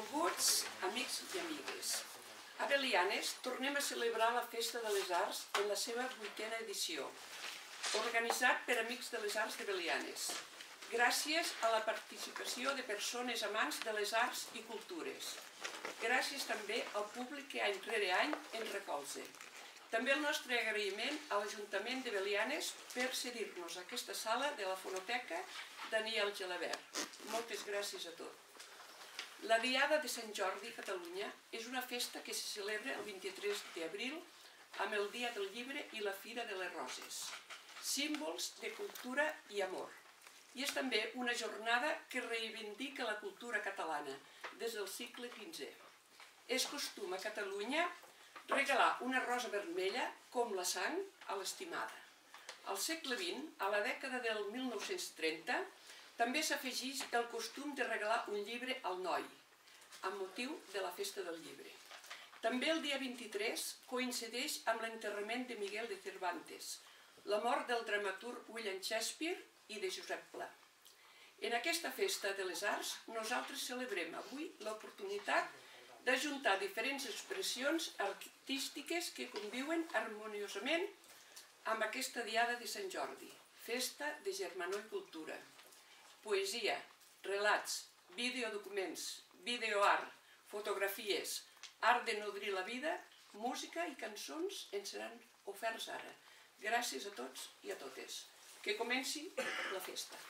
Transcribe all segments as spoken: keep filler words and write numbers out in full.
Benvolguts amics i amigues. A Belianes tornem a celebrar la Festa de les Arts en la seva vuitena edició, organitzat per Amics de les Arts de Belianes, gràcies a la participació de persones amants de les arts i cultures. Gràcies també al públic que any rere any ens recolza. També el nostre agraïment a l'Ajuntament de Belianes per cedir-nos aquesta sala de la Fonoteca Daniel Gelabert. Moltes gràcies a tots. La Diada de Sant Jordi a Catalunya és una festa que se celebra el vint-i-tres d'abril amb el Dia del Llibre i la Fira de les Roses, símbols de cultura i amor. I és també una jornada que reivindica la cultura catalana des del segle quinze. És costum a Catalunya regalar una rosa vermella com la sang a l'estimada. Al segle vint, a la dècada del mil nou-cents trenta, també s'afegeix el costum de regalar un llibre al noi, amb motiu de la Festa del Llibre. També el dia vint-i-tres coincideix amb l'enterrament de Miguel de Cervantes, la mort del dramaturg William Shakespeare i de Josep Pla. En aquesta Festa de les Arts, nosaltres celebrem avui l'oportunitat d'ajuntar diferents expressions artístiques que conviuen harmoniosament amb aquesta Diada de Sant Jordi, festa de germanor i cultura. Poesia, relats, videodocuments, videoart, fotografies, art de nodrir la vida, música i cançons ens seran oferts ara. Gràcies a tots i a totes. Que comenci la festa.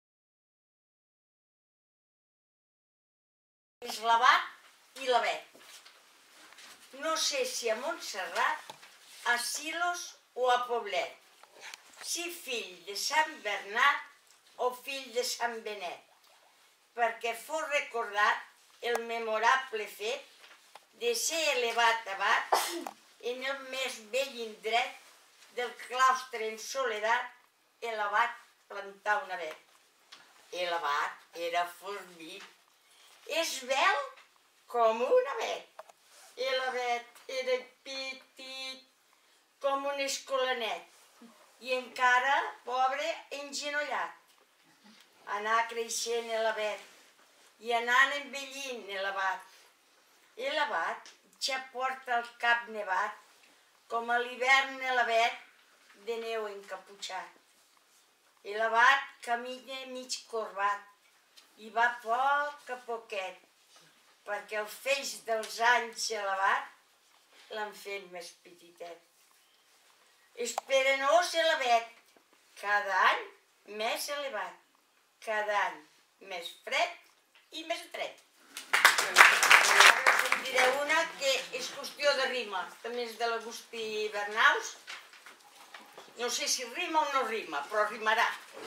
És l'abat i l'avet. No sé si a Montserrat, a Silos o a Poblet. Si fill de Sant Bernat o fill de Sant Benet, perquè fos recordat el memorable fet de ser elevat abat en el més bell indret del claustre en soledat, l'abat plantar un avet. L'abat era fornit, esvelt com un avet. L'avet era petit com un escolanet i encara, pobre, engenollat. Anar creixent l'avet i anant envellint l'abat. L'abat ja porta el cap nevat, com a l'hivern l'avet de neu encaputxat. L'abat camina mig corbat i va a poc a poquet, perquè el feix dels anys l'abat l'han fet més petitet. Esperenós l'avet, cada any més elevat, cada any més fred i més dret. Ara us en diré una que és qüestió de rima, també és de l'Agustí Bernaus. No sé si rima o no rima, però rimarà.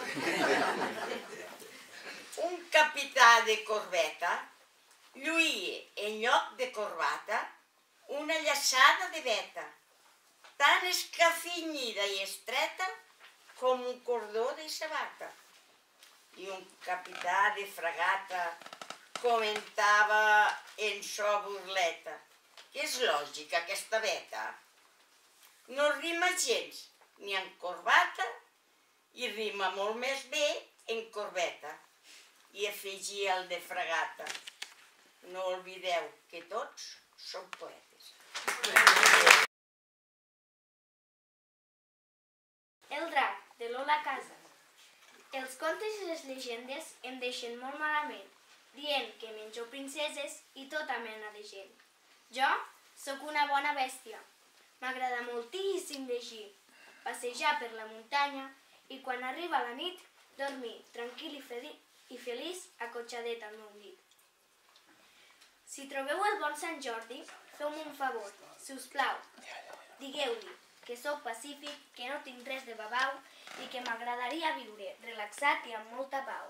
Un capità de corbeta lluïa en lloc de corbata una llaçada de veta, tan escafinyida i estreta com un cordó de sabata. I un capità de fragata comentava en so burleta que és lògica aquesta veta. No rima gens ni en corbata i rima molt més bé en corbeta. I afegia el de fragata. No oblideu que tots som poetes. El drac, de Lola Casas. Els contes i les llegendes em deixen molt malament, dient que menjo princeses i tota mena de gent. Jo sóc una bona bèstia. M'agrada moltíssim llegir, passejar per la muntanya i quan arriba la nit, dormir tranquil i feliç acotxadet al meu llit. Si trobeu el bon Sant Jordi, feu-me un favor, si us plau. Digueu-li que sóc pacífic, que no tinc res de babau i que m'agradaria viure relaxat i amb molta pau.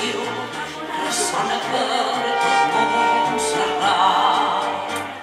canció ressona per tot Montserrat.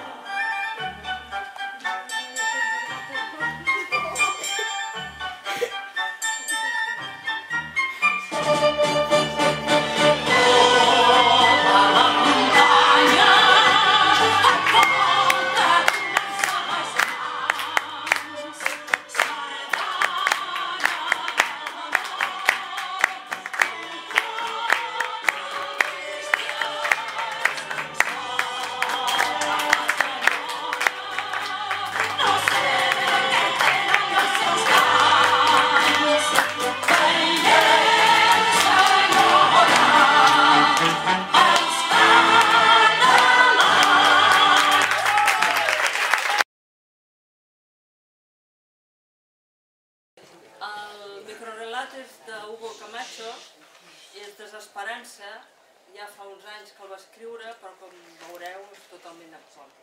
El microrelat és d'Hugo Camacho i és desesperança. Ja fa uns anys que el va escriure, però com veureu és totalment actual.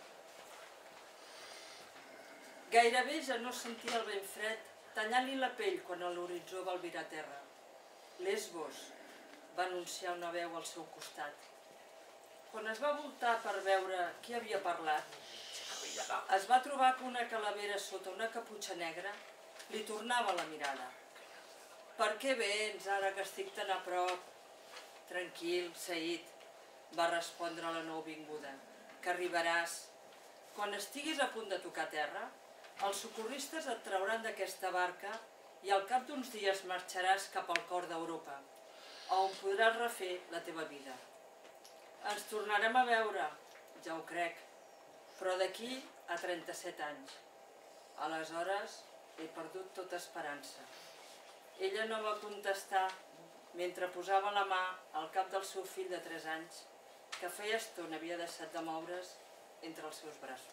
Gairebé ja no sentia el vent fred tallant-li la pell quan a l'horitzó va albirar terra. Lesbos, va anunciar una veu al seu costat. Quan es va voltar per veure qui havia parlat, es va trobar que una calavera sota una caputxa negra li tornava la mirada. Per què vens ara que estic tan a prop? Tranquil, Said, va respondre la nouvinguda, que arribaràs. Quan estiguis a punt de tocar terra, els socorristes et trauran d'aquesta barca i al cap d'uns dies marxaràs cap al cor d'Europa, on podràs refer la teva vida. Ens tornarem a veure, ja ho crec, però d'aquí a trenta-set anys. Aleshores he perdut tota esperança. Ella no va contestar mentre posava la mà al cap del seu fill de tres anys, que feia estona havia deixat de moure's entre els seus braços.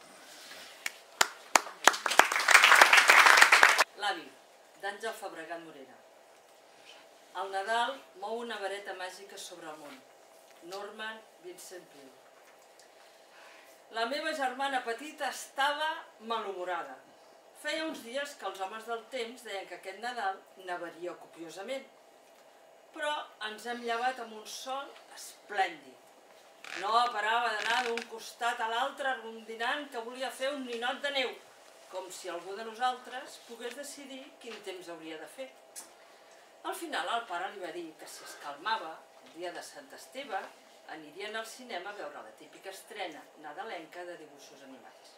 L'avi, d'Àngel Fabregat Morera. El Nadal mou una vareta màgica sobre el món. Norman Vincent Peale. La meva germana petita estava malhumorada. Feia uns dies que els homes del temps deien que aquest Nadal nevaria copiosament. Però ens hem llevat amb un sol esplèndid. No parava d'anar d'un costat a l'altre rondinant que volia fer un ninot de neu, com si algú de nosaltres pogués decidir quin temps hauria de fer. Al final el pare li va dir que si es calmava, el dia de Sant Esteve, anirien al cinema a veure la típica estrena nadalenca de dibuixos animats.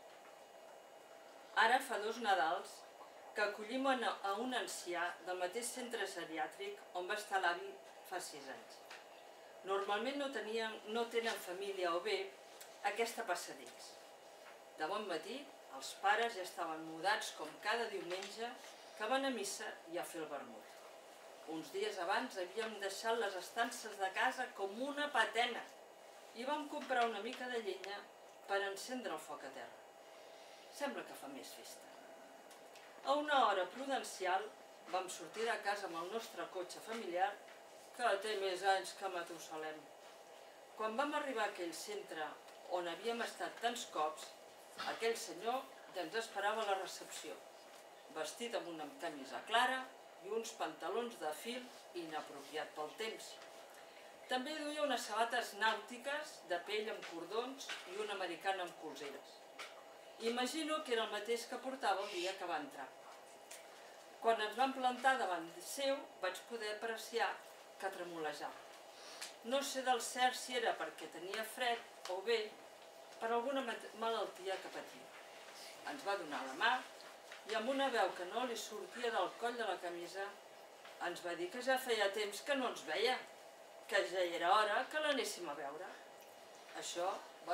Ara fa dos Nadals que acollim a un ancià del mateix centre geriàtric on va estar l'avi fa sis anys. Normalment no, tenien, no tenen família o bé aquesta passa dins. De bon matí, els pares ja estaven mudats com cada diumenge que van a missa i a fer el vermut. Uns dies abans havíem deixat les estances de casa com una patena i vam comprar una mica de llenya per encendre el foc a terra. Sembla que fa més festa. A una hora prudencial vam sortir de casa amb el nostre cotxe familiar, que té més anys que Matusalem. Quan vam arribar a aquell centre on havíem estat tants cops, aquell senyor ja ens esperava a la recepció, vestit amb una camisa clara i uns pantalons de fil inapropiat pel temps. També duia unes sabates nàutiques de pell amb cordons i una americana amb colzeres. Imagino que era el mateix que portava el dia que va entrar. Quan ens vam plantar davant seu, vaig poder apreciar que tremolejava. No sé del cert si era perquè tenia fred o bé per alguna malaltia que patia. Ens va donar la mà i amb una veu que no li sortia del coll de la camisa ens va dir que ja feia temps que no ens veia, que ja era hora que l'anéssim a veure. Això va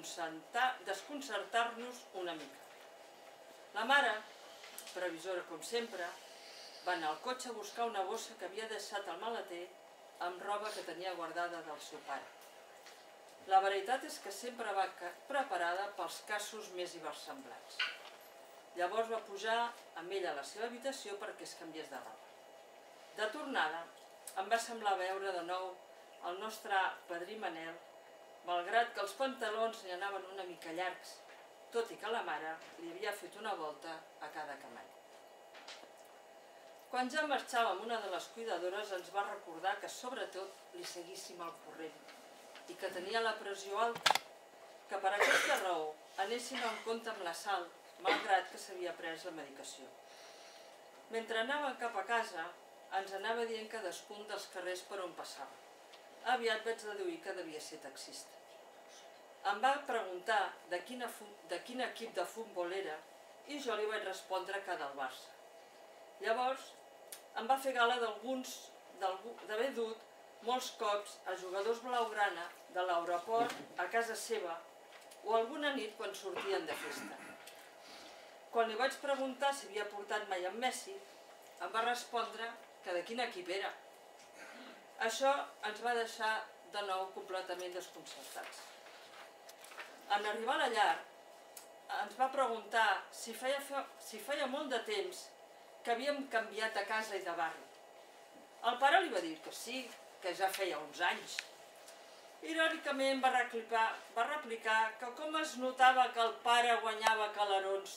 desconcertar-nos una mica. La mare, previsora com sempre, va anar al cotxe a buscar una bossa que havia deixat al maleter amb roba que tenia guardada del seu pare. La veritat és que sempre va preparada pels casos més inversemblants. Llavors va pujar amb ella a la seva habitació perquè es canviés de roba. De tornada, em va semblar veure de nou el nostre padrí Manel, malgrat que els pantalons n'hi anaven una mica llargs, tot i que la mare li havia fet una volta a cada camall. Quan ja marxàvem, una de les cuidadores ens va recordar que sobretot li seguíssim el corrent i que tenia la pressió alta, que per aquesta raó anéssim en compte amb la Sal, malgrat que s'havia pres la medicació. Mentre anàvem cap a casa, ens anava dient cadascun dels carrers per on passava. Aviat vaig deduir que devia ser taxista. Em va preguntar de quin equip de futbol era i jo li vaig respondre que del Barça. Llavors, em va fer gala d'alguns d'haver dut molts cops a jugadors blaugrana de l'aeroport a casa seva o alguna nit quan sortien de festa. Quan li vaig preguntar si havia portat mai en Messi, em va respondre que de quin equip era. Això ens va deixar de nou completament desconcertats. En arribar a la llar, ens va preguntar si feia, si feia molt de temps que havíem canviat de casa i de barri. El pare li va dir que sí, que ja feia uns anys. Irònicament va replicar, va replicar que com es notava que el pare guanyava calarons.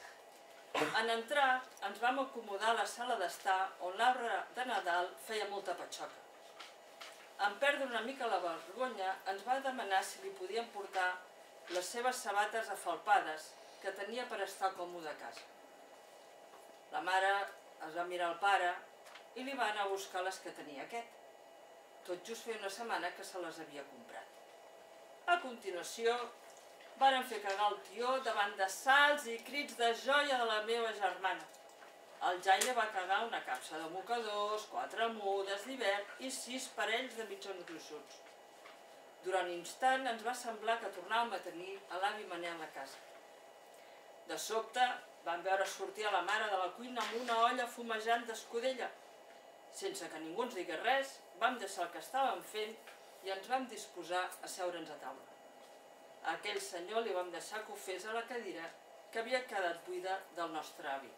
En entrar, ens vam acomodar a la sala d'estar on l'arbre de Nadal feia molta patxoca. En perdre una mica la vergonya, ens va demanar si li podien portar les seves sabates afalpades que tenia per estar còmode a casa. La mare es va mirar al pare i li va anar a buscar les que tenia aquest. Tot just feia una setmana que se les havia comprat. A continuació, varen fer cagar el tió davant de salts i crits de joia de la meva germana. El Jaile va cagar una capsa de mocadors, quatre mudes d'hivern i sis parells de mitjons gruixuts. Durant un instant ens va semblar que tornàvem a tenir a l'avi Manel a la casa. De sobte, vam veure sortir a la mare de la cuina amb una olla fumejant d'escudella. Sense que ningú ens digués res, vam deixar el que estàvem fent i ens vam disposar a seure'ns a taula. A aquell senyor li vam deixar que ho fes a la cadira que havia quedat buida del nostre avi.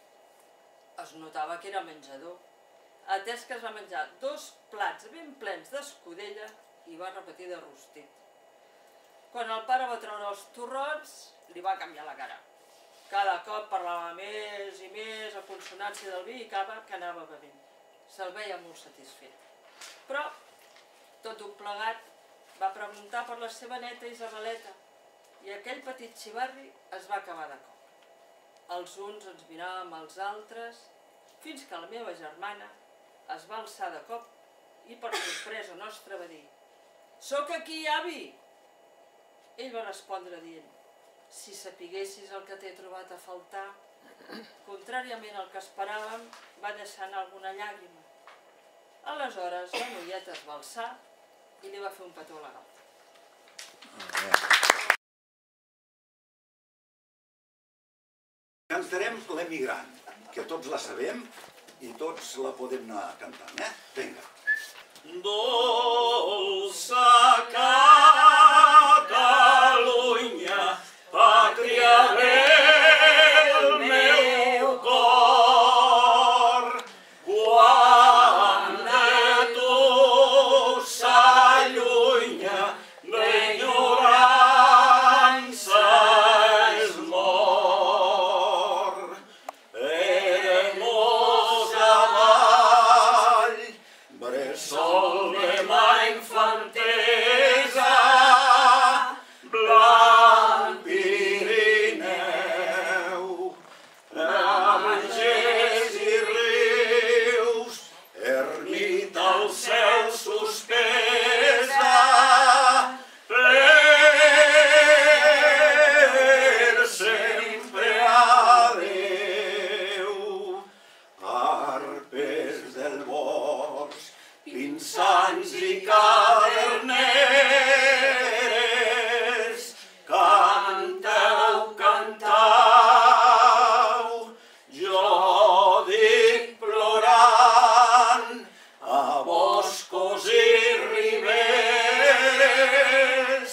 Es notava que era menjador, atès que es va menjar dos plats ben plens d'escudella i va repetir de rostit. Quan el pare va treure els torrons, li va canviar la cara. Cada cop parlava més i més a consonància del vi i cava que anava bevent. Se'l veia molt satisfet. Però, tot un plegat, va preguntar per la seva neta Isabeleta i aquell petit xivarri es va acabar de cop. Els uns ens miràvem als altres fins que la meva germana es va alçar de cop i per sorpresa nostra va dir: «Soc aquí, avi!» Ell va respondre dient: «Si sapiguessis el que t'he trobat a faltar», contràriament al que esperàvem, va deixar anar alguna llàgrima. Aleshores, la noieta es va alçar i li va fer un petó a la galta. Cantarem l'Emigrant, que tots la sabem i tots la podem anar cantant, eh? Vinga. Dolça Catalunya, pàtria del meu cor, quan de tu s'allunya l'enyorança és mort. Hermosa vall, bressol de ma infantesa, blanc Pirineu, Angers i rius, ermita al cel suspesa, per sempre adeu. Arpes del bosc, pinsans i caderneres, canteu, cantau, jo dic plorant a boscos i riberes,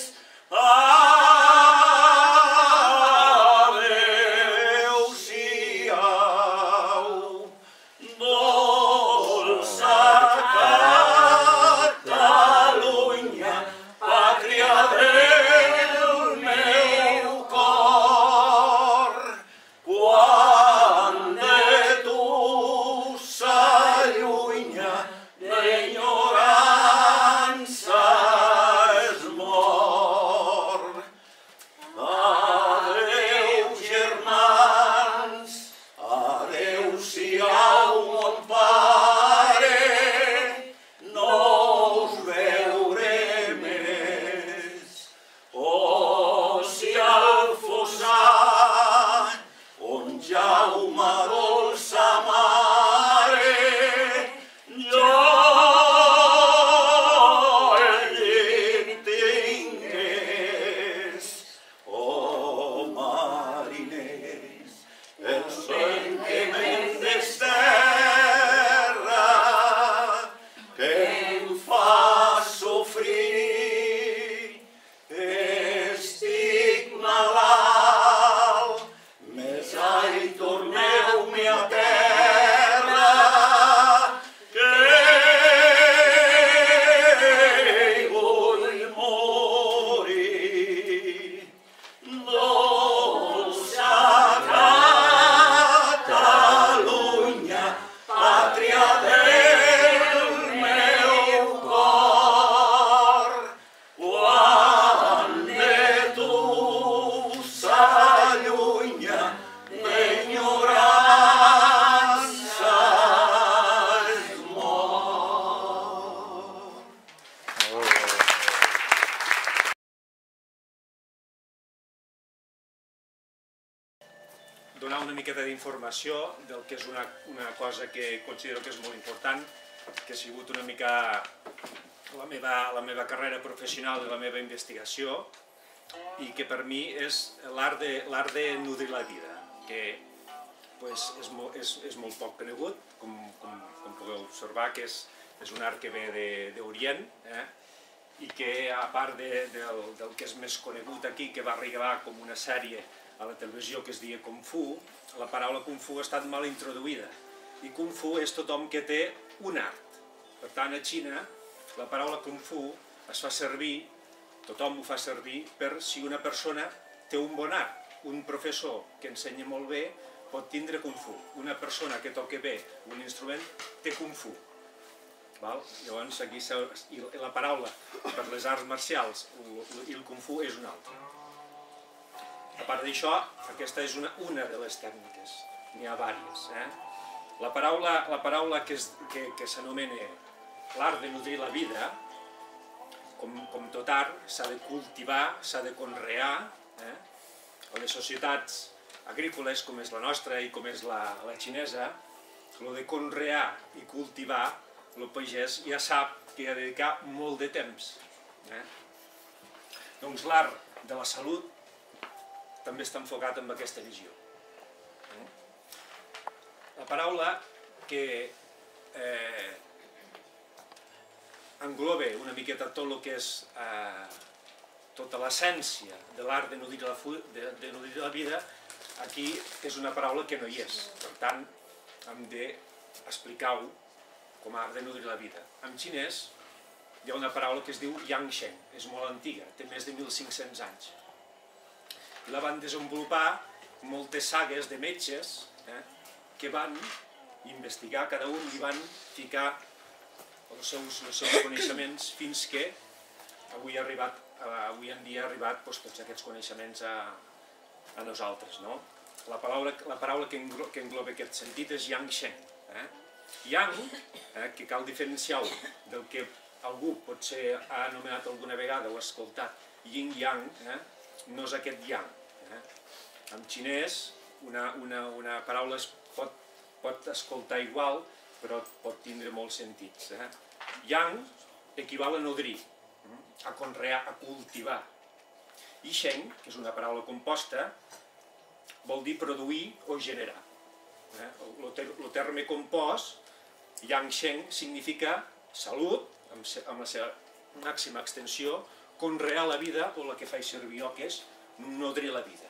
adeu-siau. Dolça Catalunya, miqueta d'informació del que és una, una cosa que considero que és molt important, que ha sigut una mica la meva, la meva carrera professional i la meva investigació, i que per mi és l'art de, l'art de nodrir la vida, que pues, és, mo, és, és molt poc conegut, com, com, com podeu observar, que és, és un art que ve d'Orient, eh? I que a part de, del, del que és més conegut aquí, que va arribar com una sèrie a la televisió que es deia Kung Fu, la paraula Kung Fu ha estat mal introduïda. I Kung Fu és tothom que té un art. Per tant, a Xina, la paraula Kung Fu es fa servir, tothom ho fa servir, per si una persona té un bon art. Un professor que ensenya molt bé pot tindre Kung Fu. Una persona que toca bé un instrument té Kung Fu. Val? Llavors, aquí la paraula per les arts marcials i el Kung Fu és una altra. A part d'això, aquesta és una, una de les tècniques, n'hi ha diverses. Eh? La paraula, la paraula que, és, que, que s'anomena l'art de nodrir la vida, com, com tot art, s'ha de cultivar, s'ha de conrear. Eh? A les societats agrícoles, com és la nostra i com és la, la xinesa, el de conrear i cultivar, el pagès ja sap que hi ha de dedicar molt de temps. Eh? Doncs l'art de la salut també està enfocat en aquesta visió. Eh? La paraula que eh, engloba una miqueta tot el que és eh, tota l'essència de l'art de nodrir la, de, de nodrir la vida, aquí és una paraula que no hi és. Per tant, hem d'explicar-ho com a art de nodrir la vida. En xinès hi ha una paraula que es diu Yangsheng, és molt antiga, té més de mil cinc-cents anys. La van desenvolupar moltes sagues de metges eh, que van investigar, cada un i van ficar els seus, els seus coneixements fins que avui, ha arribat, avui en dia ha arribat doncs, tots aquests coneixements a, a nosaltres. No? La paraula, la paraula que, englo, que engloba aquest sentit és Yangsheng. Eh? Yang, eh, que cal diferenciar-ho del que algú potser ha anomenat alguna vegada o ha escoltat, yin-yang, eh, no és aquest yang. Eh. En xinès una, una, una paraula es pot, pot escoltar igual, però pot tindre molts sentits. Eh. Yang equival a nodrir, a conrear, a cultivar. I sheng, que és una paraula composta, vol dir produir o generar. Eh. El, el terme compost, Yangsheng, significa salut, amb la seva màxima extensió, conrear la vida, o la que faig servir jo, que és nodrir la vida.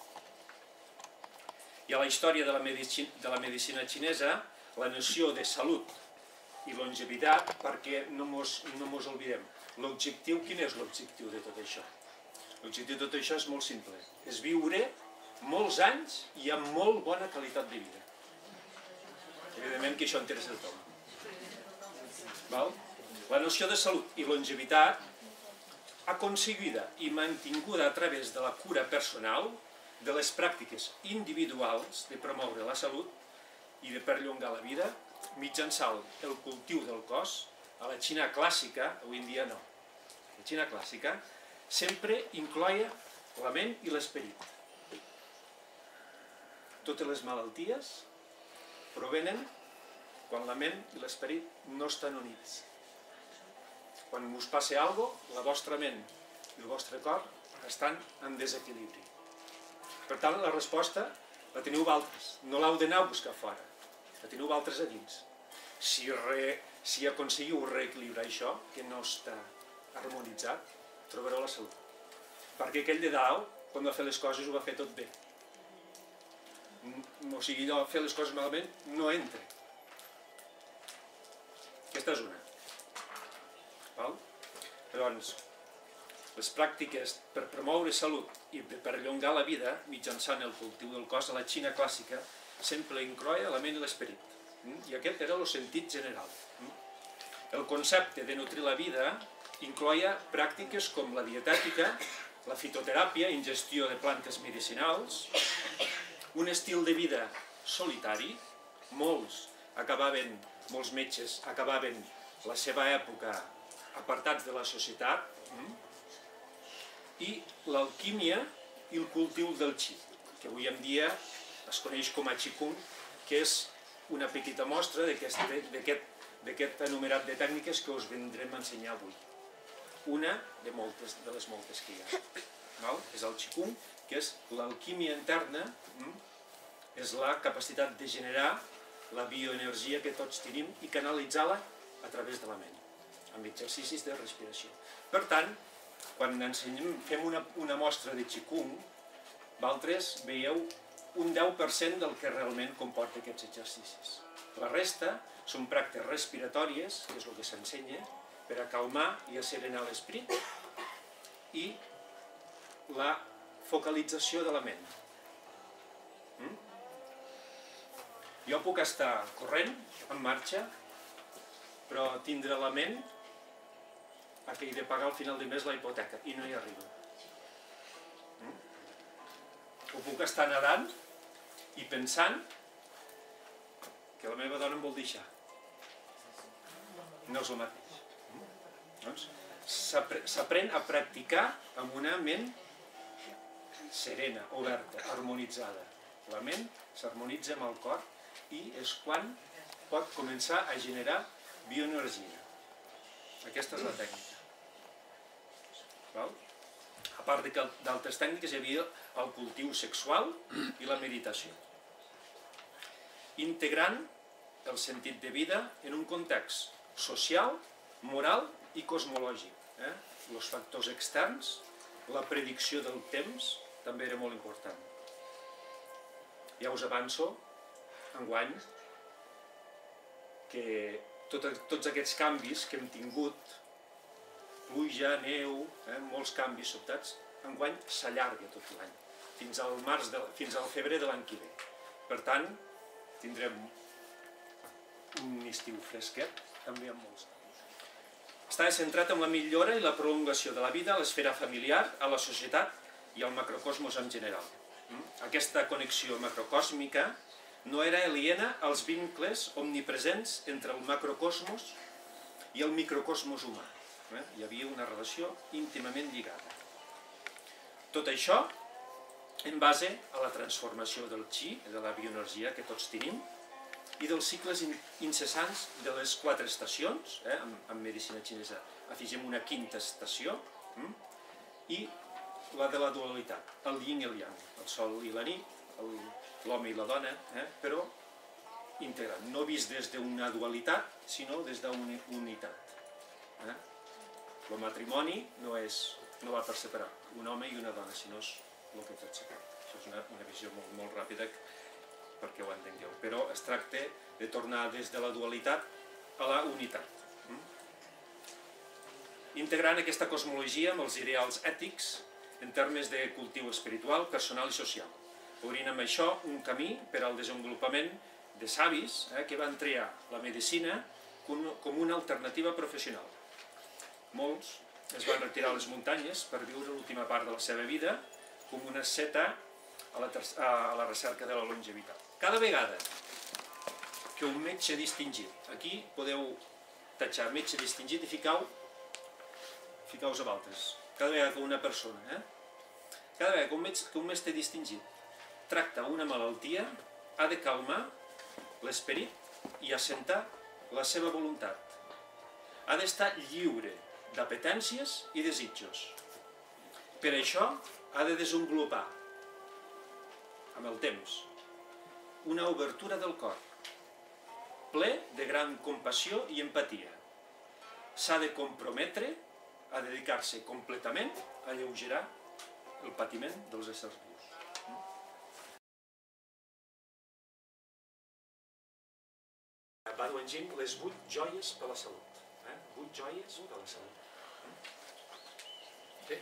I a la història de la medicina, de la medicina xinesa, la noció de salut i longevitat, perquè no mos, no mos oblidem. L'objectiu, quin és l'objectiu de tot això? L'objectiu de tot això és molt simple. És viure molts anys i amb molt bona qualitat de vida. Evidentment que això interessa a tothom. Val? La noció de salut i longevitat aconseguida i mantinguda a través de la cura personal, de les pràctiques individuals de promoure la salut i de perllongar la vida, mitjançant el cultiu del cos, a la Xina clàssica, avui en dia no. La Xina clàssica sempre incloia la ment i l'esperit. Totes les malalties provenen quan la ment i l'esperit no estan units. Quan us passi alguna cosa, la vostra ment i el vostre cor estan en desequilibri. Per tant, la resposta la teniu vosaltres, no l'heu d'anar a buscar fora, la teniu vosaltres a dins. Si, re, si aconseguiu reequilibrar això, que no està harmonitzat, trobareu la salut. Perquè aquell de dalt, quan va fer les coses, ho va fer tot bé. O sigui, allò, fer les coses malament no entra. Aquesta és una. Val? Doncs, les pràctiques per promoure salut i per perllongar la vida mitjançant el cultiu del cos a la Xina clàssica sempre incloia la ment i l'esperit. I aquest era el sentit general. El concepte de nutrir la vida incloia pràctiques com la dietètica, la fitoteràpia, ingestió de plantes medicinals, un estil de vida solitari. Molts acabaven, molts metges acabaven la seva època apartats de la societat, i l'alquímia i el cultiu del qi, que avui en dia es coneix com a Qigong, que és una petita mostra d'aquest enumerat de tècniques que us vendrem a ensenyar avui. Una de, moltes, de les moltes que hi ha. Val? És el Qigong, que és l'alquímia interna, és la capacitat de generar la bioenergia que tots tenim i canalitzar-la a través de la ment, amb exercicis de respiració. Per tant, quan ensenyem, fem una, una mostra de Qigong, vosaltres veieu un deu per cent del que realment comporta aquests exercicis. La resta són pràctiques respiratòries, que és el que s'ensenya, per a calmar i asserenar l'esperit, i la focalització de la ment. Mm? Jo puc estar corrent, en marxa, però tindre la ment a que he de pagar al final de mes la hipoteca, i no hi arribo. Mm? O puc estar nedant i pensant que la meva dona em vol deixar. No és el mateix. Mm? Doncs s'aprèn a practicar amb una ment serena, oberta, harmonitzada. La ment s'harmonitza amb el cor i és quan pot començar a generar bioenergia. Aquesta és la tècnica. Val? A part d'altres tècniques hi havia el cultiu sexual i la meditació. Integrant el sentit de vida en un context social, moral i cosmològic. Eh? Els factors externs, la predicció del temps, també era molt important. Ja us avanço, enguany, que tot, tots aquests canvis que hem tingut, pluja, neu, eh, molts canvis sobtats, enguany s'allarga tot l'any, fins al març, de, fins al febrer de l'any que ve. Per tant, tindrem un estiu fresquet, també amb molts canvis. Està centrat en la millora i la prolongació de la vida a l'esfera familiar, a la societat i al macrocosmos en general. Aquesta connexió macrocòsmica no era aliena als vincles omnipresents entre el macrocosmos i el microcosmos humà. Hi havia una relació íntimament lligada. Tot això en base a la transformació del Qi, de la bioenergia que tots tenim, i dels cicles incessants de les quatre estacions, eh? en, en medicina xinesa afegim una quinta estació, hm? i la de la dualitat, el yin i el yang, el sol i la nit, l'home i la dona, eh? però integrant, no vist des d'una dualitat, sinó des d'una unitat. Eh? El matrimoni no, és, no va per separar, un home i una dona, sinó és el que tot separa. Això és una, una visió molt, molt ràpida perquè ho entengueu, però es tracta de tornar des de la dualitat a la unitat. Mm? Integrant aquesta cosmologia amb els ideals ètics en termes de cultiu espiritual, personal i social, obrint amb això un camí per al desenvolupament de savis eh, que van triar la medicina com, com una alternativa professional. Molts es van retirar a les muntanyes per viure l'última part de la seva vida com una asceta a la, a la recerca de la longevitat. Cada vegada que un metge distingit, aquí podeu tatxar metge distingit i ficau, ficaus a voltes, cada vegada que una persona, eh? cada vegada que un, metge, que un mestre distingit tracta una malaltia, ha de calmar l'esperit i assentar la seva voluntat. Ha d'estar lliure d'apetències i desitjos. Per això ha de desenvolupar, amb el temps, una obertura del cor, ple de gran compassió i empatia. S'ha de comprometre a dedicar-se completament a alleugerar el patiment dels éssers vius. Va duengint les vuit joies per la salut. Eh? Vuit joies per la salut. Sí?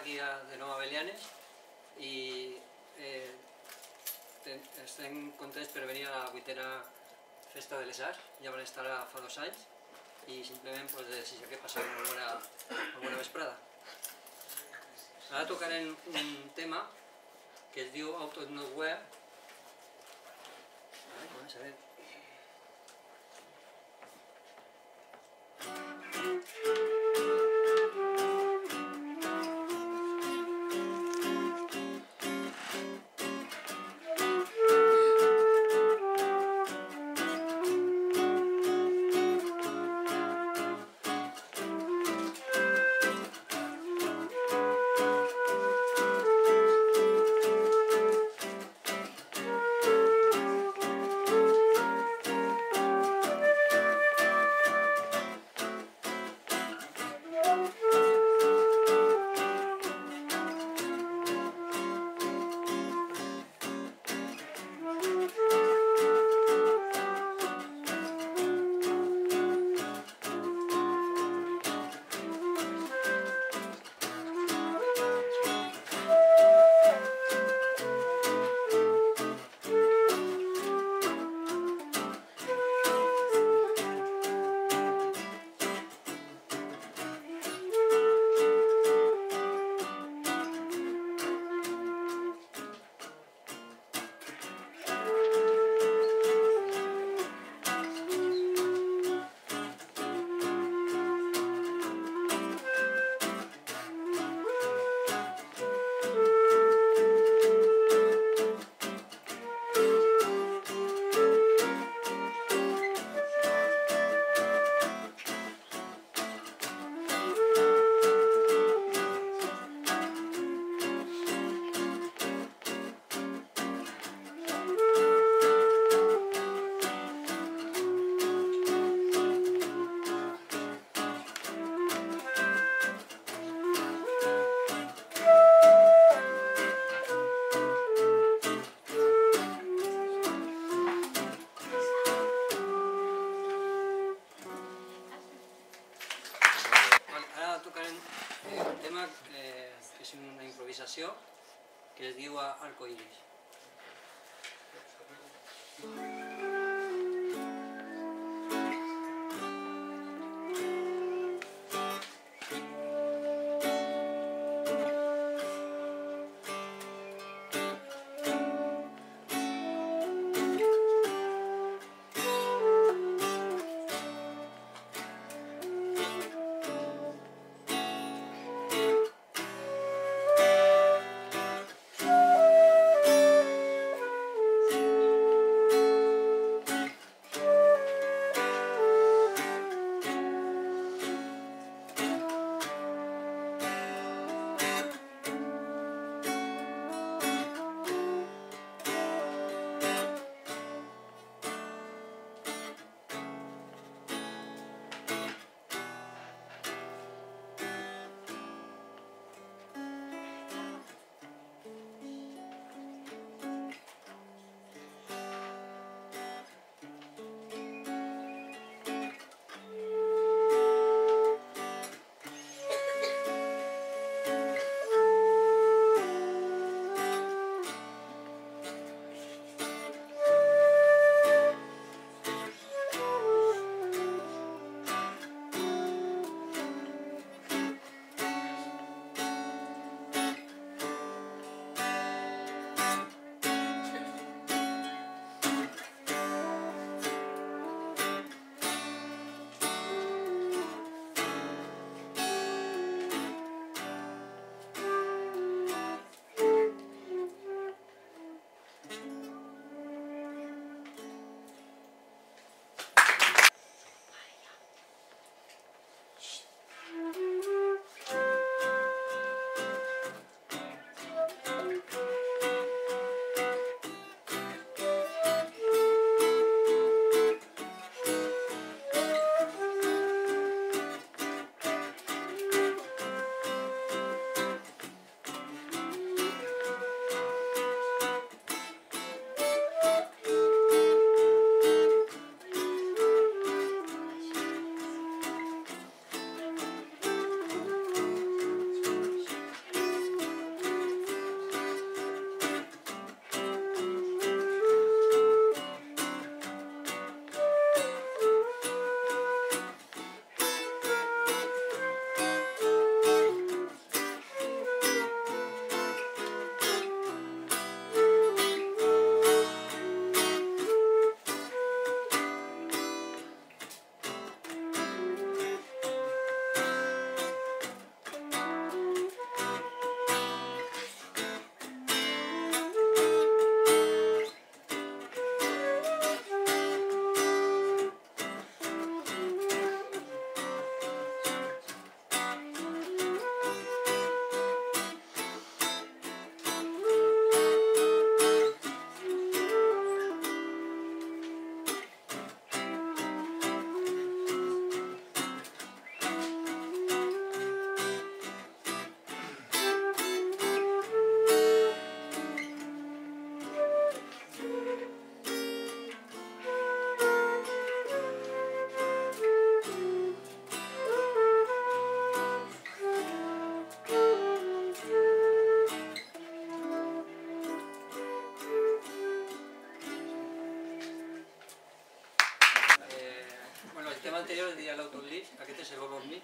aquí de nou a Belianes i estem contents per venir a la vuitena Festa de les Arts. Ja van estar fa dos anys i simplement desitjar que passem una bona vesprada. Ara tocarem un tema que es diu Out of Nowhere. Comença bé. Que es diu Arcoiris. Thank el tema anterior diria l'autolit, aquest és el Olorni.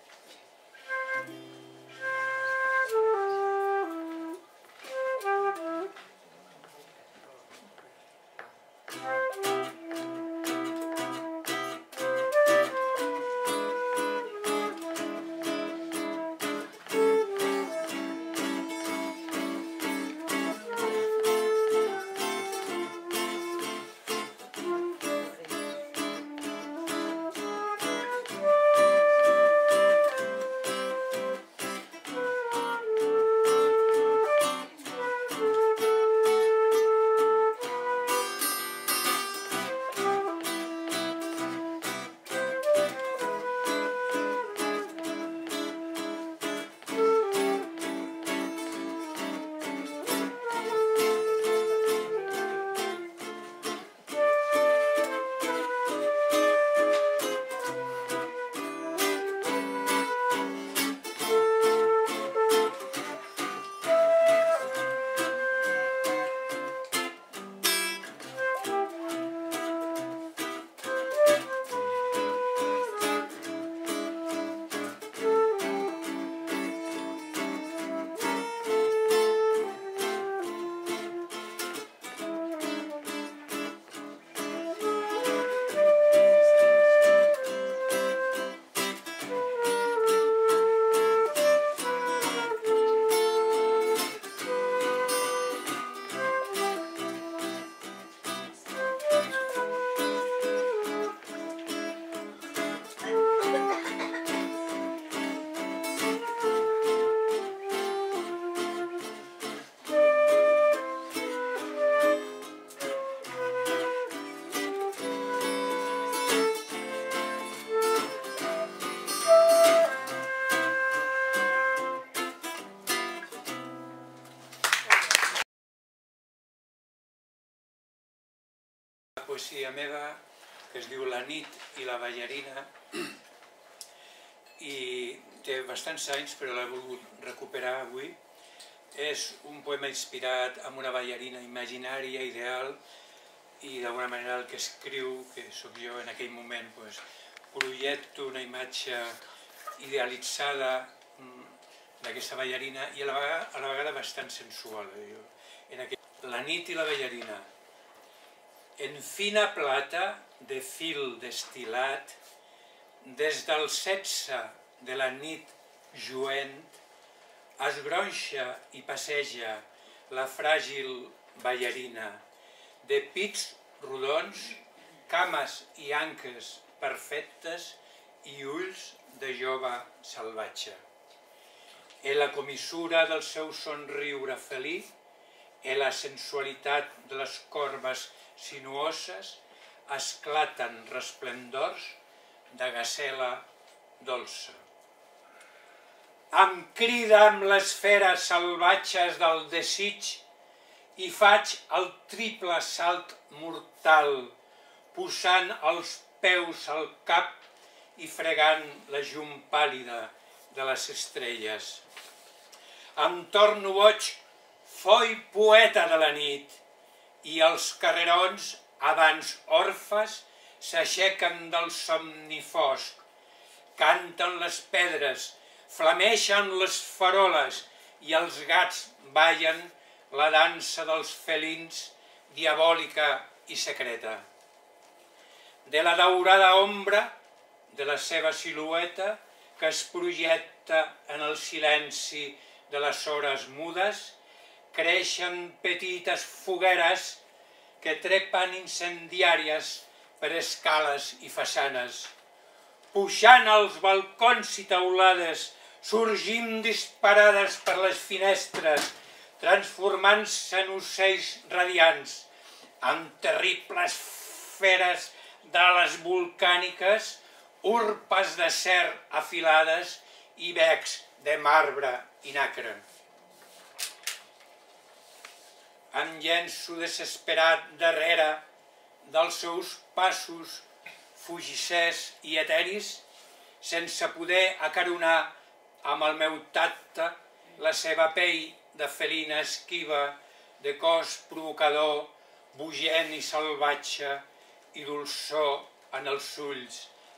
Poesia meva, que es diu La nit i la ballarina, i té bastants anys, però l'he volgut recuperar avui. És un poema inspirat en una ballarina imaginària, ideal, i d'alguna manera el que escriu, que sóc jo en aquell moment, projecto una imatge idealitzada d'aquesta ballarina i a la vegada, a la vegada bastant sensual. La nit i la ballarina. En fina plata de fil destil·lat, des del setze de la nit lluent, es gronxa i passeja la fràgil ballarina, de pits rodons, cames i anques perfectes i ulls de jove salvatge. En la comissura del seu somriure felí, en la sensualitat de les corbes sinuoses, esclaten resplendors de gacela dolça. Em crida amb les feres salvatges del desig i faig el triple salt mortal, posant els peus al cap i fregant la llum pàl·lida de les estrelles. Em torno boig, foi poeta de la nit, i els carrerons, abans orfes, s'aixequen del somni fosc. Canten les pedres, flameixen les faroles i els gats ballen la dansa dels felins, diabòlica i secreta. De la daurada ombra de la seva silueta, que es projecta en el silenci de les hores mudes, creixen petites fogueres que trepen incendiàries per escales i façanes. Pujant als balcons i teulades, sorgim disparades per les finestres, transformant-se en ocells radiants, amb terribles feres d'ales volcàniques, urpes d'acer afilades i becs de marbre i nacre. Em llenço desesperat darrere dels seus passos fugissers i eteris, sense poder acaronar amb el meu tacte la seva pell de felina esquiva, de cos provocador, bugent i salvatge, i dolçor en els ulls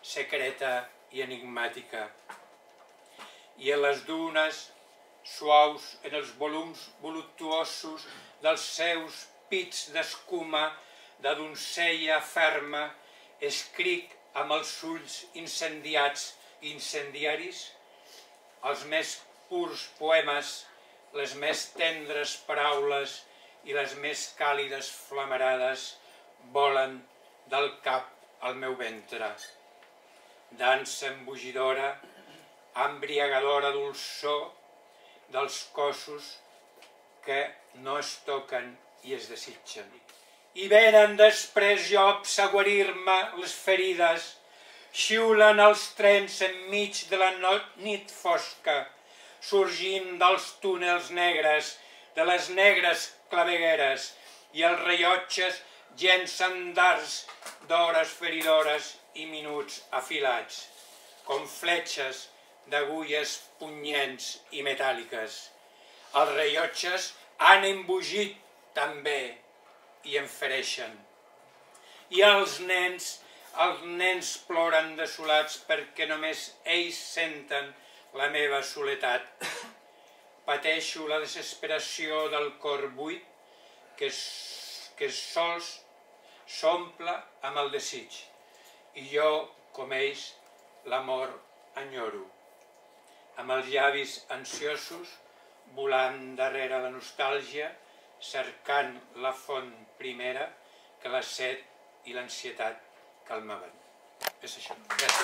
secreta i enigmàtica. I en les dunes, suaus en els volums voluptuosos dels seus pits d'escuma de doncella ferma, escric amb els ulls incendiats i incendiaris els més purs poemes, les més tendres paraules i les més càlides flamarades volen del cap al meu ventre. Dansa embogidora, embriagadora dolçor dels cossos que no es toquen i es desitgen. I venen després llops a guarir-me les ferides, xiulen els trens enmig de la nit fosca, sorgint dels túnels negres, de les negres clavegueres, i els rellotges llencen dards d'hores feridores i minuts afilats, com fletxes d'agulles punyents i metàl·liques. Els rellotges han embogit també i em fereixen. I els nens, els nens ploren desolats perquè només ells senten la meva soledat. Pateixo la desesperació del cor buit que, que sols s'omple amb el desig. I jo, com ells, l'amor enyoro. Amb els llavis ansiosos, volant darrere la nostàlgia, cercant la font primera que la set i l'ansietat calmaven. És això. Gràcies.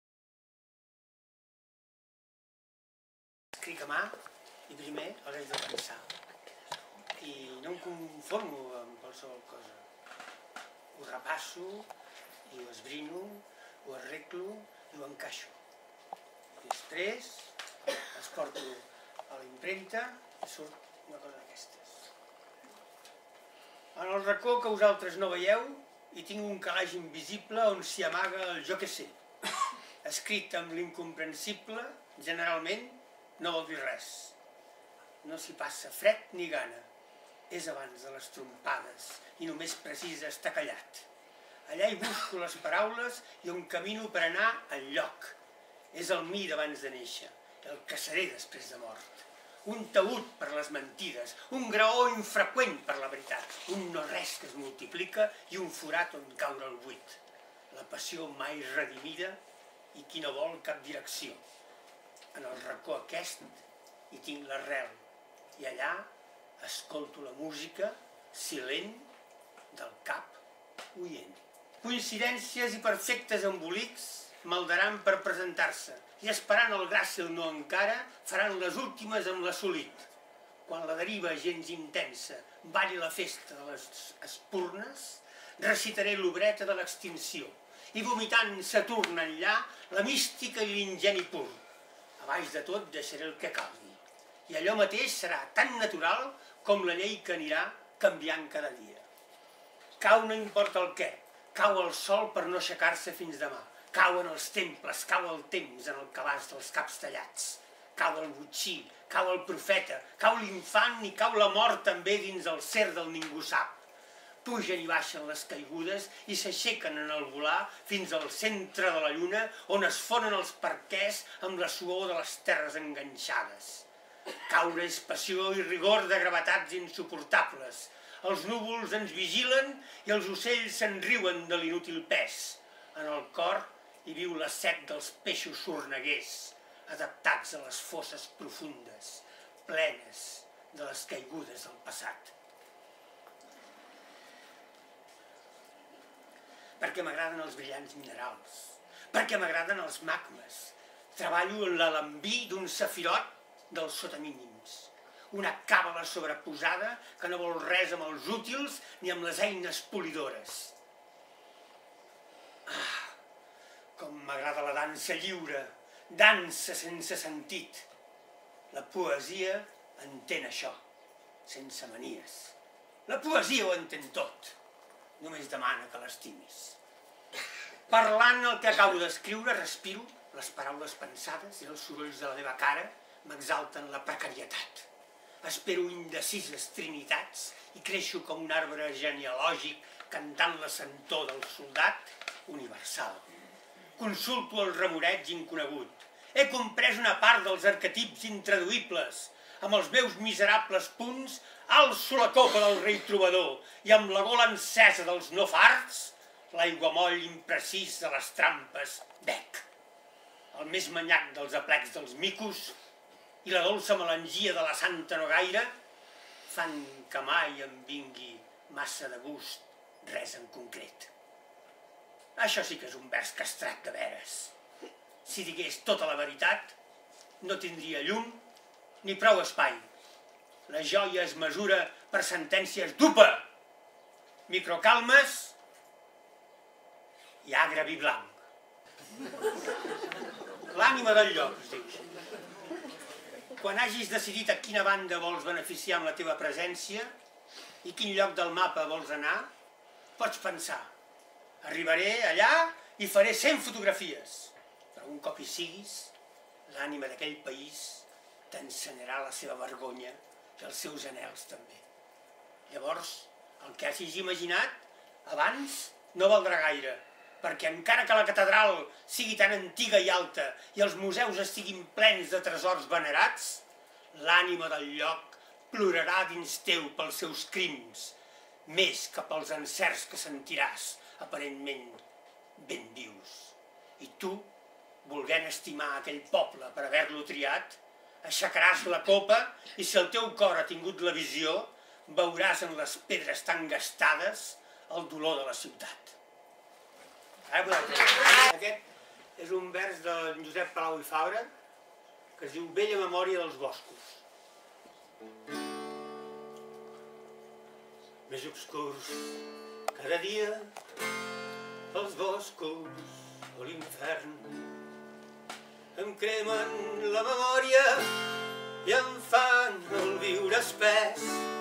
Escric a mà i primer els haig de pensar. I no em conformo amb qualsevol cosa. Ho repasso, i ho esbrino, ho arreglo i ho encaixo. I després els porto a la impremta i surt una cosa d'aquestes. En el racó que vosaltres no veieu hi tinc un calaix invisible on s'hi amaga el jo que sé. Escrit amb l'incomprensible, generalment no vol dir res. No s'hi passa fred ni gana. És abans de les trompades i només precisa estar callat. Allà hi busco les paraules i on camino per anar al lloc. És el mi d'abans de néixer, el que seré després de mort. Un taüt per les mentides, un graó infreqüent per la veritat, un no-res que es multiplica i un forat on caure el buit. La passió mai redimida i qui no vol cap direcció. En el racó aquest hi tinc l'arrel i allà escolto la música silent del cap oient. Coincidències i perfectes embolics maldaran per presentar-se i esperant el gràcil no encara faran les últimes amb l'assolit. Quan la deriva gens intensa balli la festa de les espurnes, recitaré l'obreta de l'extinció i vomitant Saturn enllà la mística i l'ingeni pur. A baix de tot deixaré el que calgui i allò mateix serà tan natural com la llei que anirà canviant cada dia. Cau no importa el què, cau el sol per no aixecar-se fins demà. Cauen els temples, cau el temps en el cabàs dels caps tallats. Cau el botxí, cau el profeta, cau l'infant i cau la mort també dins el cer del ningú sap. Pugen i baixen les caigudes i s'aixequen en el volar fins al centre de la lluna on es fonen els parquers amb la suor de les terres enganxades. Caure és passió i rigor de gravetats insuportables. Els núvols ens vigilen i els ocells se'n riuen de l'inútil pes. En el cor hi viu la set dels peixos sorneguers, adaptats a les fosses profundes, plenes de les caigudes del passat. Perquè m'agraden els brillants minerals, perquè m'agraden els magmes. Treballo en l'alambí d'un safirot dels sotamínims, una càbala sobreposada que no vol res amb els útils ni amb les eines polidores. Ah, com m'agrada la dansa lliure, dansa sense sentit. La poesia entén això, sense manies. La poesia ho entén tot, només demana que l'estimis. Parlant el que acabo d'escriure, respiro, les paraules pensades i els sorolls de la meva cara m'exalten la precarietat. Espero indecises trinitats i creixo com un arbre genealògic cantant la sentor del soldat universal. consulto el remoreig inconegut. He comprès una part dels arquetips intraduïbles. Amb els meus miserables punts alço la copa del rei trobador i amb la gola encesa dels no farts l'aiguamoll imprecís de les trampes bec. El més manyac dels aplecs dels micos i la dolça melangia de la santa no gaire fan que mai em vingui massa de gust res en concret. Això sí que és un vers castrat de veres. Si digués tota la veritat, no tindria llum ni prou espai. La joia es mesura per sentències d'upa, microcalmes i agre vi blanc. L'ànima del lloc, es diu. Quan hagis decidit a quina banda vols beneficiar amb la teva presència i quin lloc del mapa vols anar, pots pensar, arribaré allà i faré cent fotografies, però un cop hi siguis, l'ànima d'aquell país t'ensenyarà la seva vergonya i els seus anhels també. Llavors, el que hagis imaginat abans no valdrà gaire, perquè encara que la catedral sigui tan antiga i alta i els museus estiguin plens de tresors venerats, l'ànima del lloc plorarà dins teu pels seus crims, més que pels encerts que sentiràs, aparentment ben vius. I tu, volent estimar aquell poble per haver-lo triat, aixecaràs la copa i si el teu cor ha tingut la visió, veuràs en les pedres tan gastades el dolor de la ciutat. Aquest és un vers de Josep Palau i Fabra que es diu Vella memòria dels boscos. Més obscurs cada dia els boscos o l'infern em cremen la memòria i em fan el viure espès.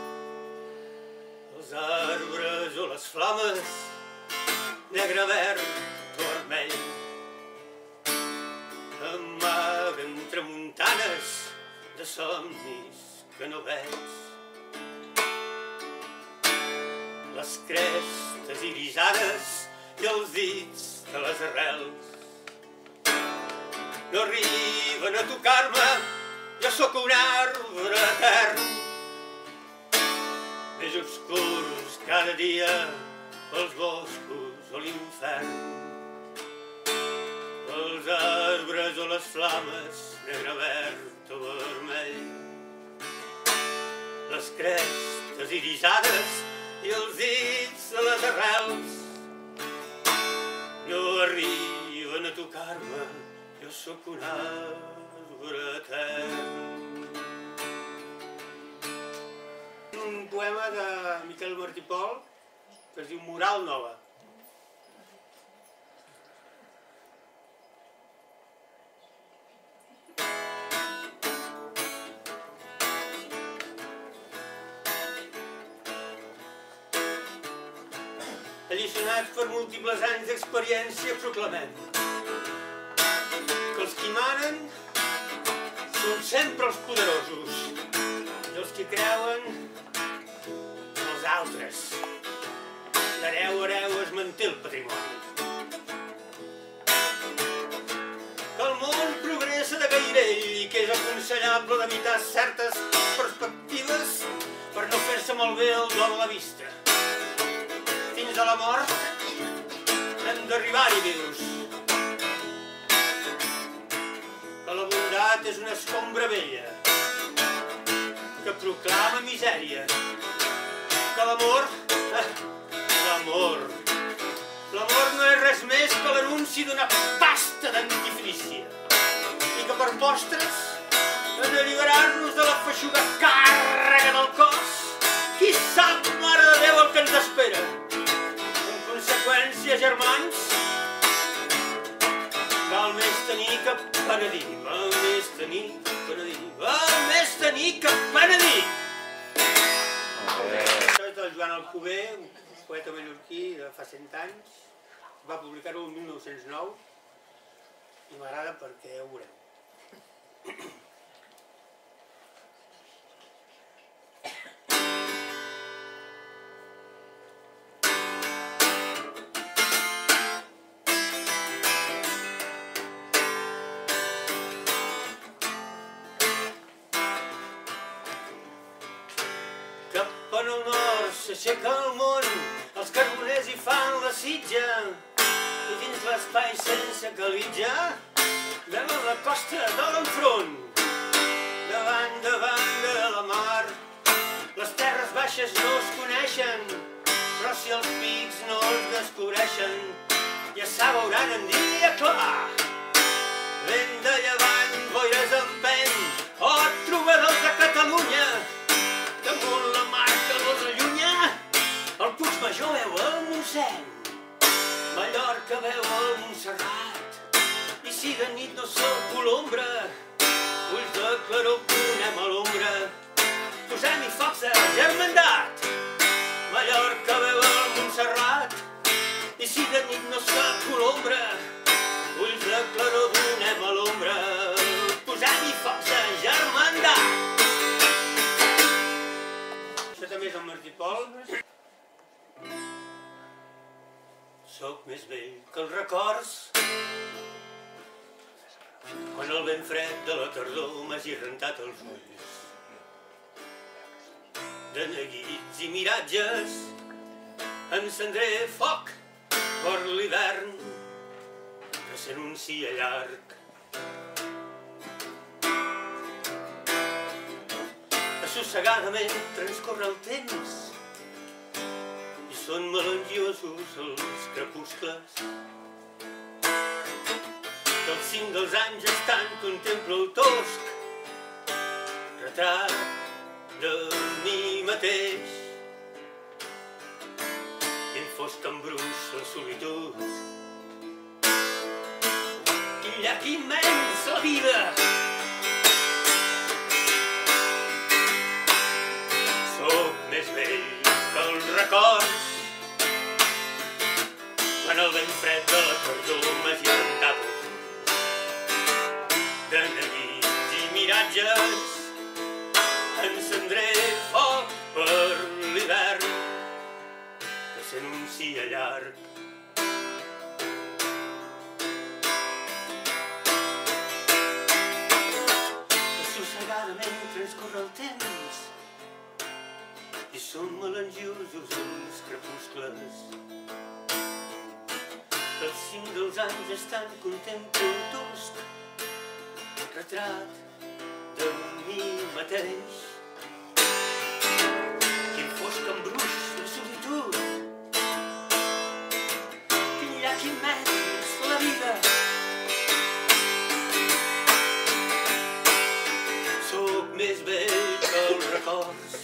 Els arbres o les flames, negre, verd o vermell, amaguen tramuntanes de somnis que no veig. Les crestes irisades i els dits de les arrels no arriben a tocar-me, jo sóc un arbre etern. Més obscurs cada dia els boscos o l'infern, els arbres o les flames, negre, verd o vermell, les crestes irisades i els dits de les arrels no arriben a tocar-me, jo sóc un arbre etern. Un poema de Miquel Martí i Pol que es diu Moral Nova. Alliçonats per múltiples anys d'experiència proclamem que els qui manen són sempre els poderosos i els que creuen en els altres. D'hereu a hereu es manté el patrimoni. Que el món progressa de gairell i que és aconsellable d'imitar certes perspectives per no fer-se malbé el do de la vista. Fins a la mort hem d'arribar-hi vius. Que la bondat és una escombra vella que proclama misèria. Que l'amor... L'amor... L'amor no és res més que l'anunci d'una pasta dentifrícia i que per postres, en alliberar-nos de la feixuga càrrega del cos, qui sap, mare de Déu, el que ens espera. En conseqüència, germans, val més tenir que penedir, val més tenir que penedir, val més tenir que penedir. Això és del Joan Alcover, un poeta mallorquí de fa cent anys, va publicar-ho el mil nou-cents nou i m'agrada perquè ja ho veureu. s'aixeca el món, els carboners hi fan la sitja, i dins l'espai sense calitja veuen la costa de l'enfront. Davant, davant de la mar, les terres baixes no es coneixen, però si els pics no els descobreixen, ja s'ha veuran en dia clar. Vent de llevant, boires empeny, oh, trobadors de Catalunya, damunt la mar que els allunya, el Puigmajor veu el Montseny, Mallorca veu el Montserrat, i si de nit no se'l colombra, ulls de claror ponem a l'ombra, posem-hi focs de germandat. Mallorca veu el Montserrat, i si de nit no se'l colombra, ulls de claror donem a l'ombra, posem-hi focs de germandat. Això també és el Martí Pol. Soc més vell que els records, quan el vent fred de la tardor m'hagi rentat els ulls. De neguits i miratges encendré foc per l'hivern que s'anuncia llarg. Assossegadament transcorre el temps i són melangiosos els crepuscles. Del cim dels anys estant contemplo el tosc retrat de mi mateix. Quin fosc embruix la solitud, quin llac immens la vida. Soc més vell que els records, quan el vent fred de la tardor m'hagi rentat els ulls. De neguits i miratges encendré foc per l'hivern que s'anuncia llarg. Assossegadament transcorre el temps i són melangiosos els crepuscles. Del cim dels anys estant contemplo el tosc retrat de mi mateix. Quin fosc embruix la solitud, quin llac immens la vida. Soc més vell que els records,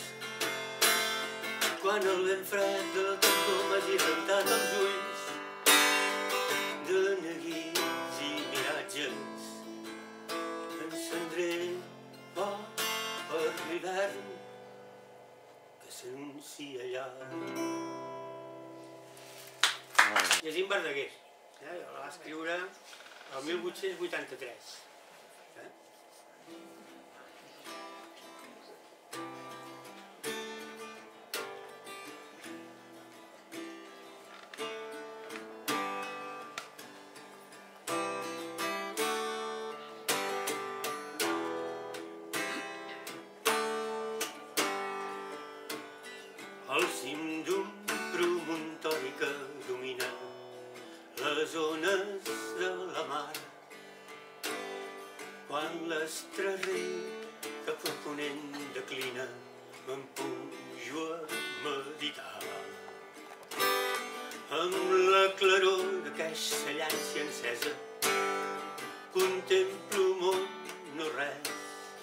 quan el vent fred de la tardor m'hagi rentat els ulls. De neguits i miratges encendré foc per l'hivern que s'anuncia llarg. Llegim Verdaguer, eh? La va escriure el mil vuit-cents vuitanta-tres. Eh? Al cim d'un promontori que domina les ones de la mar, quan l'estrarrer cap a ponent declina, me'n pujo a meditar. Amb la claror d'aquesta llància encesa contemplo món no res,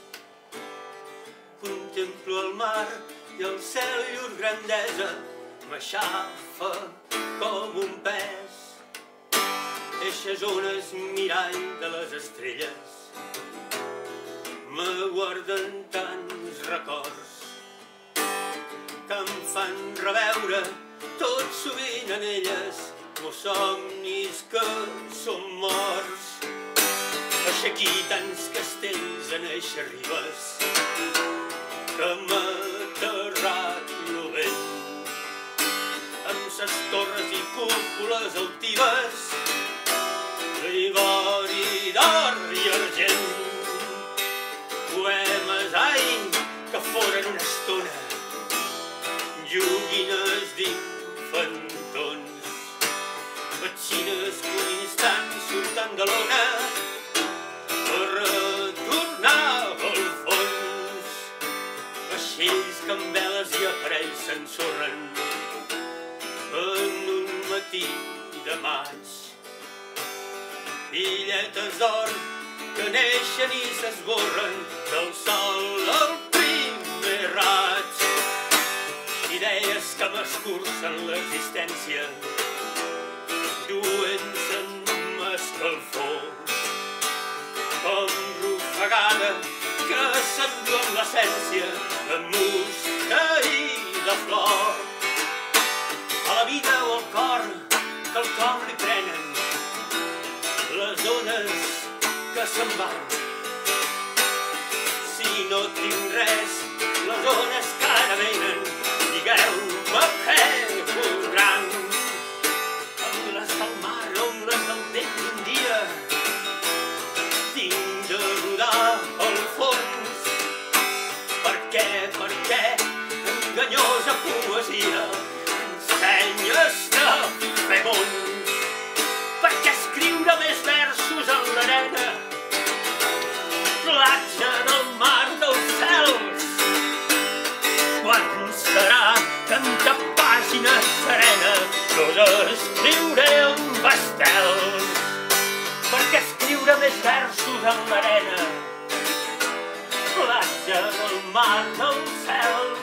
contemplo el mar i el cel llur grandesa m'aixafa com un pes. Eixes ones mirall de les estrelles me guarden tants records que em fan reveure tot sovint en elles meus somnis que són morts. Aixequí tants castells en eixa ribes que m'ha aterrat lo vent, amb ses torres i cúpules altives d'ivori, d'or i argent. Poemes, ai, que foren una estona, llugui petxines d'infantons, petxines que un instant surten de l'ona per retornar al fons, vaixells que amb veles i aparells s'ensorren en un matí de maig, illetes d'or que neixen i s'esborren del sol al primer raig, idees que m'escurcen l'existència, duent-se'n escalfor, com rufagada que sembla amb l'essència de musca i de flor. A la vida o al cor, que el cor li prenen les ones que se'n van. Si no tinc res, les ones que ara venen, digueu-me què voldran. Amb les del mar o amb les del vent d'un dia, tinc de rodar al fons. Per què, per què, enganyosa poesia, ensenyes de fer mons? Per què escriure més versos en l'arena, platja del mar dels cels? Quan serà tanta pàgina serena que us escriuré amb estels? Per què escriure més versos en l'arena, platja del mar dels cels?